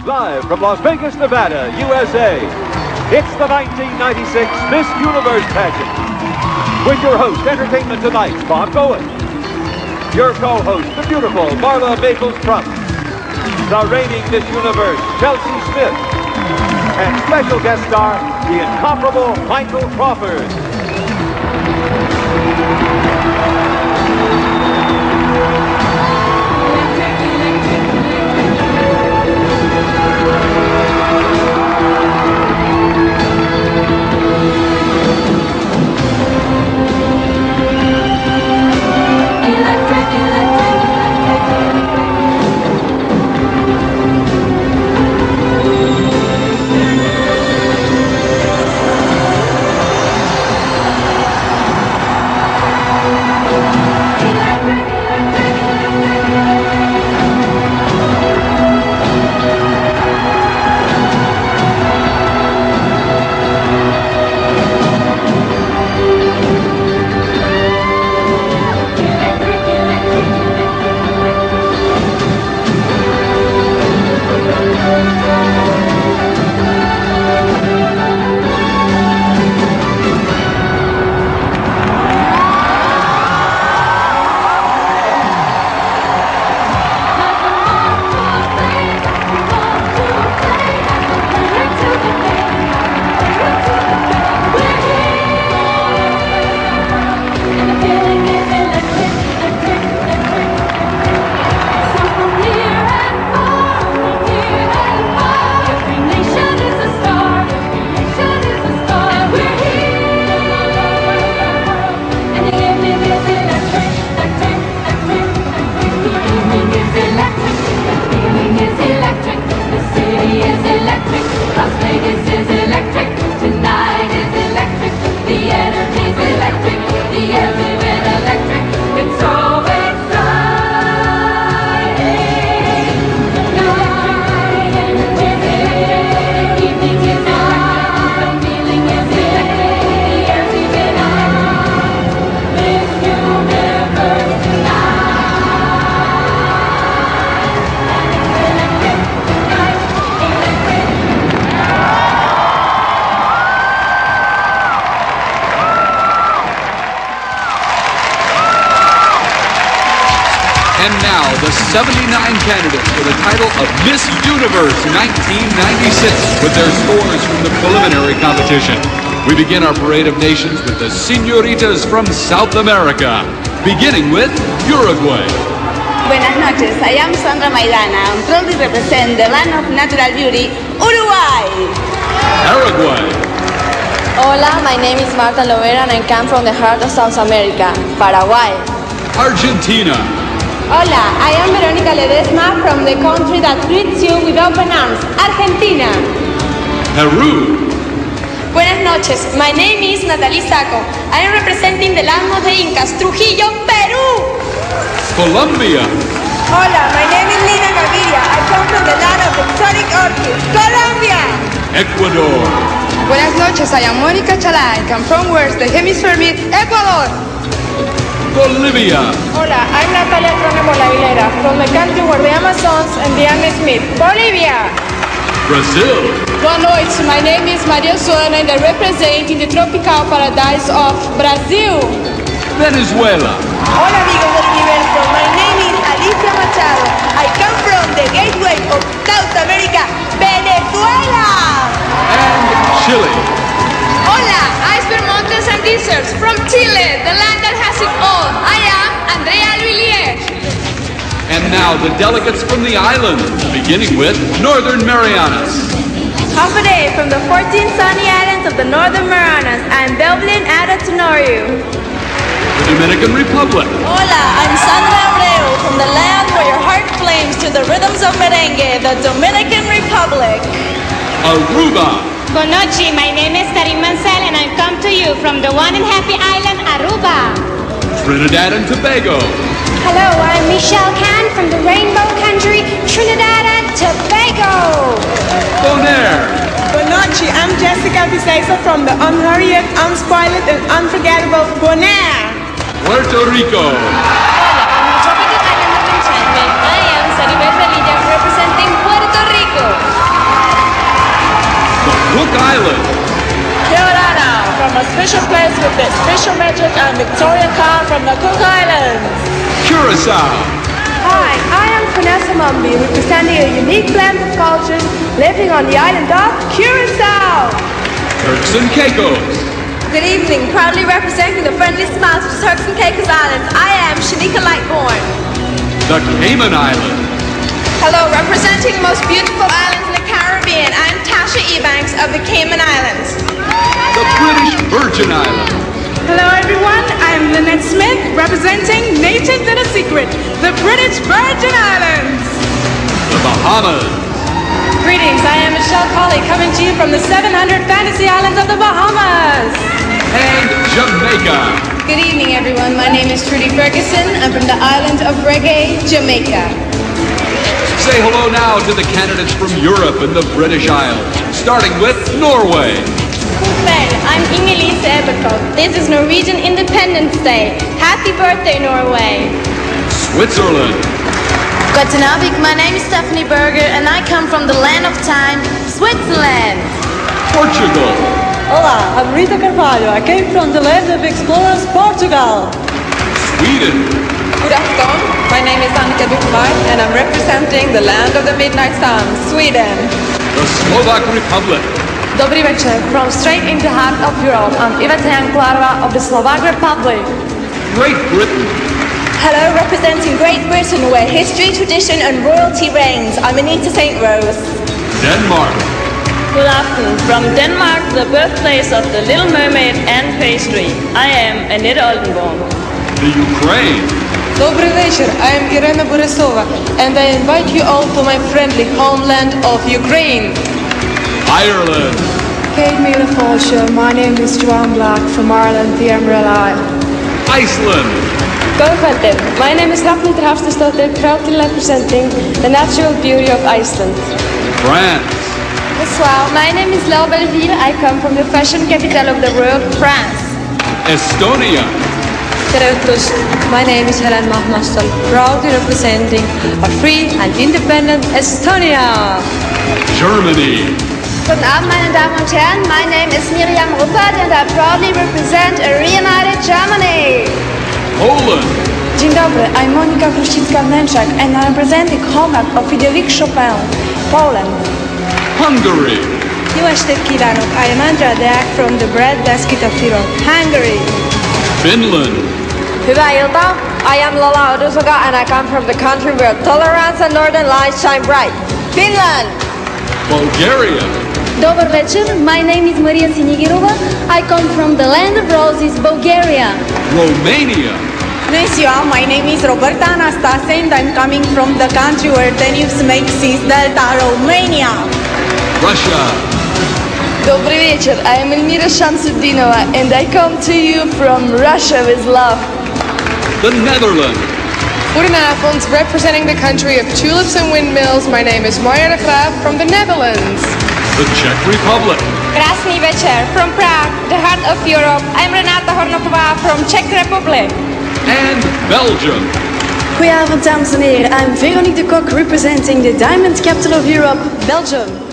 Live from Las Vegas, Nevada, USA, it's the 1996 Miss Universe pageant. With your host, Entertainment Tonight's Bob Bowen. Your co-host, the beautiful Marla Maples-Trump. The reigning Miss Universe, Chelsea Smith. And special guest star, the incomparable Michael Crawford. And now, the 79 candidates for the title of Miss Universe 1996 with their scores from the preliminary competition. We begin our parade of nations with the Señoritas from South America, beginning with Uruguay. Buenas noches, I am Sandra Maidana and proudly represent the land of natural beauty, Uruguay. Paraguay. Hola, my name is Marta Lovera and I come from the heart of South America, Paraguay. Argentina. Hola, I am Verónica Ledesma from the country that greets you with open arms, Argentina. Peru. Buenas noches, my name is Natalie Sacco. I am representing the land of the Incas, Trujillo, Peru. Colombia. Hola, my name is Lina Gaviria. I come from the land of exotic orchids, Colombia. Ecuador. Buenas noches, I am Mónica Chalá. I come from west the hemisphere meet Ecuador. Bolivia. Hola, I'm Natalia Tronemo Aguilera from the country where the Amazons and the Andes meet, Bolivia. Brazil. Boa noite, my name is Maria Joana and I represent in the tropical paradise of Brazil. Venezuela. Hola amigos del universo, my name is Alicia Machado. I come from the gateway of South America, Venezuela. And Chile. Hola, iceberg mountains and deserts from Chile, the land that has it all. I am Andrea Luilier. And now the delegates from the island, beginning with Northern Marianas. Half a day from the 14 sunny islands of the Northern Marianas and Dublin Ada Tenorio. The Dominican Republic. Hola, I'm Sandra Abreu from the land where your heart flames to the rhythms of merengue, the Dominican Republic. Aruba. Bonochi, my name is Karim Mansell and I come to you from the one and happy island, Aruba. Trinidad and Tobago. Hello, I'm Michelle Khan from the rainbow country, Trinidad and Tobago. Bonaire. Bonochi, I'm Jessica Vicesa from the unhurried, unspoiled, and unforgettable Bonaire. Puerto Rico. Hola, I'm the tropical island of Enchantment. I am Saribel Velilla representing Puerto Rico. Cook Island. Kia ora now, from a special place with the special magic and Victoria car from the Cook Islands. Curacao. Hi, I am Vanessa Mumby, representing a unique blend of cultures living on the island of Curacao. Turks and Caicos. Good evening, proudly representing the friendly smiles of the Turks and Caicos Islands. I am Shanika Lightbourne. The Cayman Islands. Hello, representing the most beautiful islands in the Caribbean, I'm Tasha Ebanks of the Cayman Islands. The British Virgin Islands. Hello everyone, I'm Lynette Smith, representing Native Little Secret, the British Virgin Islands. The Bahamas. Greetings, I am Michelle Colley, coming to you from the 700 Fantasy Islands of the Bahamas. And Jamaica. Good evening, everyone. My name is Trudy Ferguson. I'm from the island of Reggae, Jamaica. Say hello now to the candidates from Europe and the British Isles, starting with Norway. Well, I'm Inge-Lise Eberkov. This is Norwegian Independence Day. Happy birthday, Norway. Switzerland. Guten Abend, my name is Stephanie Berger and I come from the land of time, Switzerland. Portugal. Hola, I'm Rita Carvalho. I came from the land of explorers, Portugal. Sweden. Good afternoon, my name is Annika Dukovaj and I'm representing the land of the midnight sun, Sweden. The Slovak Republic. Dobrý večer. From straight in the heart of Europe, I'm Iveta Janklarova of the Slovak Republic. Great Britain. Hello, representing Great Britain, where history, tradition, and royalty reigns. I'm Anita St. Rose. Denmark. Good afternoon. From Denmark, the birthplace of the Little Mermaid and pastry. I am Annette Oldenborn. The Ukraine. Добрый вечер, I am Irena Borisova and I invite you all to my friendly homeland of Ukraine. Ireland. Kate Mila-Forshaw, my name is Joanne Black from Ireland, the Emerald Isle. Iceland. Góðkvöldið. My name is Hrafnhildur Hafsteinsdóttir, proudly representing the natural beauty of Iceland. France. Bonsoir, my name is Laure Belleville. I come from the fashion capital of the world, France. Estonia. Tervetuloa. My name is Helen Mahmastal, proudly representing a free and independent Estonia. Germany. Guten Abend, meine Damen und Herren. My name is Miriam Ruppert and I proudly represent a reunited Germany. Poland. Dzień dobry, I'm Monika Kruścicka-Wnęczak and I'm representing Homag of Frédéric Chopin, Poland. Hungary. Jó estét kívánok! I am Andrea Deák from the Breadbasket of Europe, Hungary. Finland. Hyvää iltaa. I am Lola Odusoga and I come from the country where tolerance and northern lights shine bright, Finland. Bulgaria. Dobar večer, my name is Maria Sinigirova. I come from the land of roses, Bulgaria. Romania. Bună ziua, my name is Roberta Anastase and I'm coming from the country where Danube makes its delta, Romania. Russia. Добрый вечер, I am Elmira Shamsuddinova and I come to you from Russia with love. The Netherlands. Goedenavond, representing the country of tulips and windmills, my name is Marianne Graaf from the Netherlands. The Czech Republic. Krásný večer, from Prague, the heart of Europe. I'm Renata Hornoková from Czech Republic. And Belgium. Goedenavond, dames en heren. I'm Veronique de Kok, representing the diamond capital of Europe, Belgium.